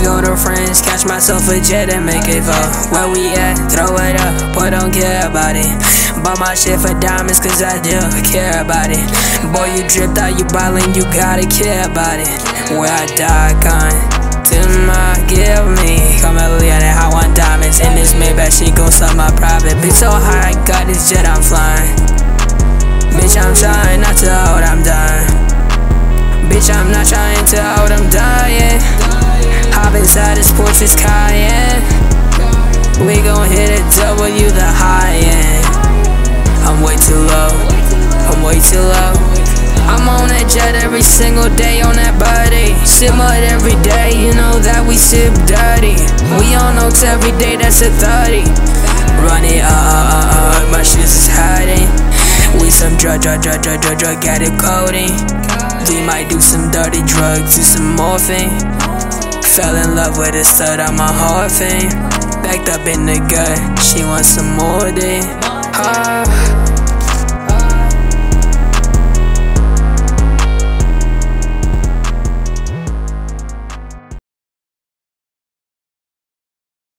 go to France, catch myself a jet and make it fall. Where we at? Throw it up, boy, don't care about it. Bought my shit for diamonds cause I do care about it. Boy, you dripped out, you ballin', you gotta care about it. Where I die, gone to my give me. Come and look at it, I want diamonds in this Maybach, she gon' suck my private. Bitch so high, got this jet, I'm flying. Bitch, I'm trying not to hold, I'm dying. Bitch, I'm not trying to hold, I'm dying. Hop inside this Porsche, it's Cayenne. We gon' hit a W, the high end. I'm way too low, I'm way too low. I'm on that jet every single day on that body. Sip mud every day, you know that we sip dirty. We on notes every day, that's a 30. Run it my shit is hiding. We some drug addict coding. We might do some dirty drugs, do some morphine. Fell in love with a stud on my heart thing. Backed up in the gut, she wants some more day.